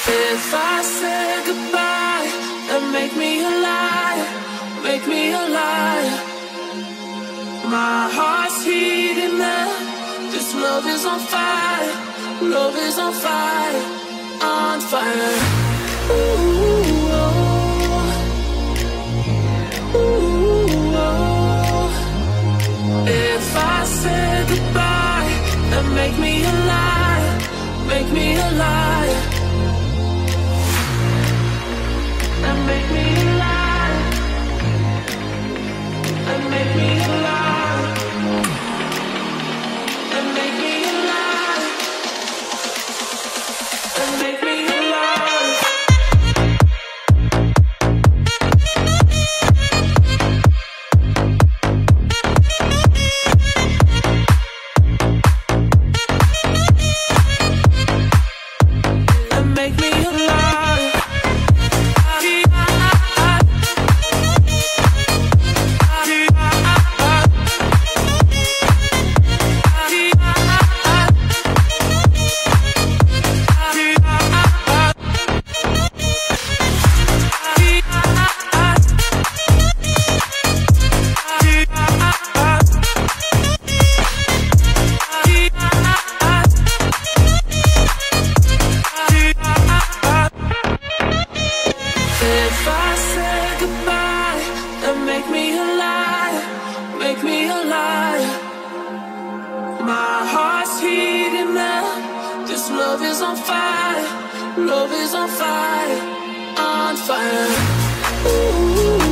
If I say goodbye, then make me a liar, make me a liar. My heart's heating up, this love is on fire, love is on fire, on fire. Ooh, oh. Ooh, oh. If I say goodbye, then make me a liar, make me a liar. And make me a liar, and make me a liar, and make me a liar, and make me a liar. And make me a liar. If I say goodbye, then make me a liar, make me a liar. My heart's heating up, this love is on fire, love is on fire, on fire. Ooh.